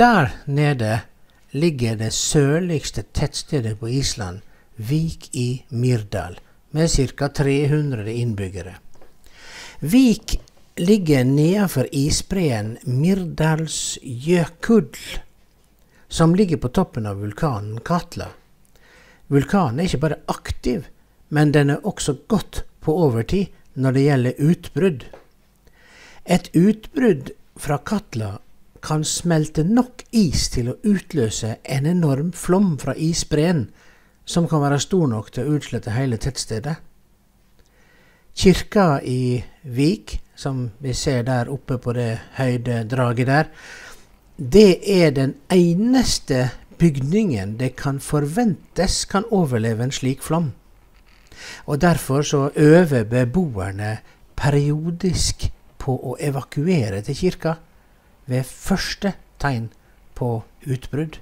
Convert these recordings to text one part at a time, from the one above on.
Der nede ligger det sørligste tettstedet på Island, Vik i Myrdal, med ca. 300 innbyggere. Vik ligger nedenfor isbreen Myrdalsjökull, som ligger på toppen av vulkanen Katla. Vulkanen er ikke bare aktiv, men den er også godt på overtid når det gjelder utbrudd. Et utbrudd fra Katla kan smelte nok is til å utløse en enorm flom fra isbreen, som kan være stor nok til å utslette hele tettstedet. Kirka i Vik, som vi ser der oppe på det høydedraget der, det er den eneste bygningen det kan forventes kan overleve en slik flom. Og derfor så øver beboerne periodisk på å evakuere til kirka ved første tegn på utbrudd.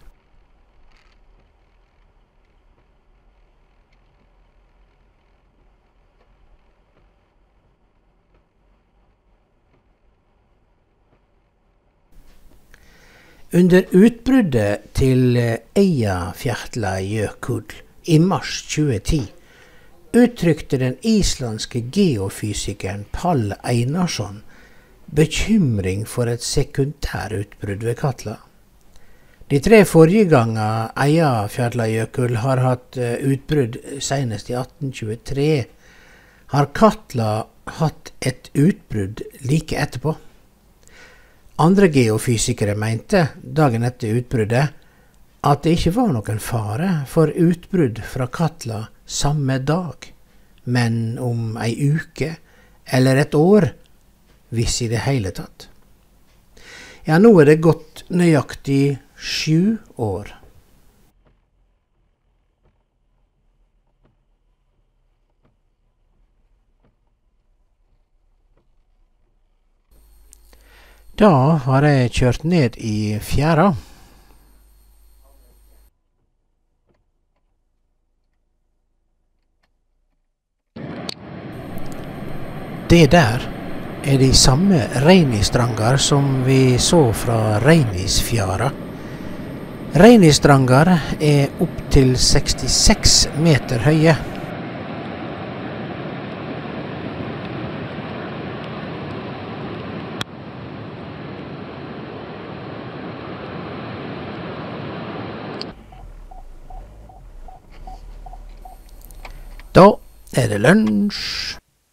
Under utbruddet til Eyjafjallajökull i mars 2010 uttrykte den islandske geofysikeren Pall Einarsson bekymring for et sekundærutbrudd ved Katla. De 3 forrige ganger Eyjafjallajökull har hatt utbrudd, senest i 1823, har Katla hatt et utbrudd like etterpå. Andre geofysikere mente, dagen etter utbruddet, at det ikke var noen fare for utbrudd fra Katla samme dag, men om ei uke eller et år, hvis i det hele tatt. Ja, nå er det gått nøyaktig 7 år. Da har jeg kjørt ned i fjæra. Det der er de samme Reinistrangar som vi så fra Reinisfjara. Reinistrangar er opp til 66 meter høye. Da er det lunsj.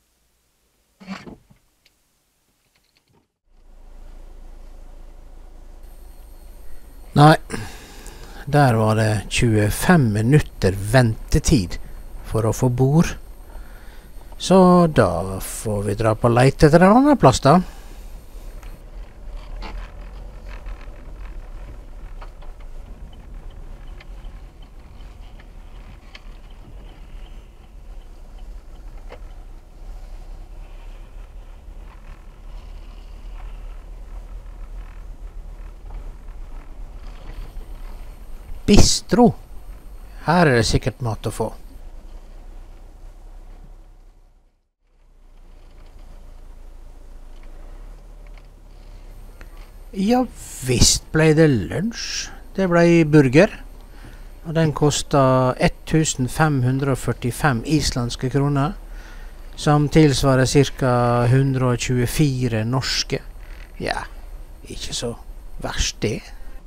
Nei, der var det 25 minutter ventetid for å få bord. Så da får vi dra på leit etter en annen plass da. Bistro. Her er det sikkert mat å få. Ja visst ble det lunsj. Det ble burger. Og den kostet 1545 islandske kroner, som tilsvarer ca. 124 norske. Ja, ikke så verst det.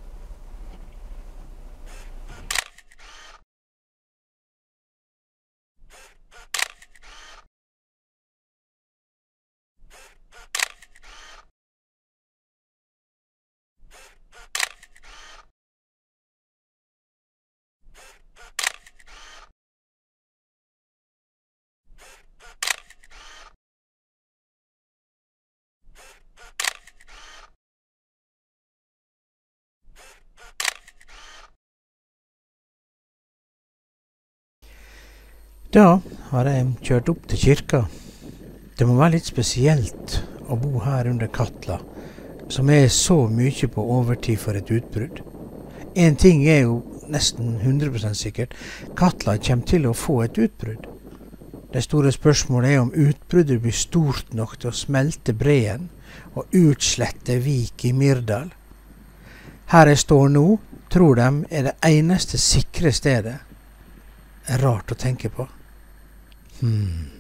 Da har jeg kjørt opp til kirka. Det må være litt spesielt å bo her under Katla, som er så mye på overtid for et utbrudd. En ting er jo nesten 100% sikkert. Katla kommer til å få et utbrudd. Det store spørsmålet er om utbruddet blir stort nok til å smelte breen og utslette Vik i Myrdal. Her jeg står nå, tror de er det eneste sikre stedet. Er rart å tenke på.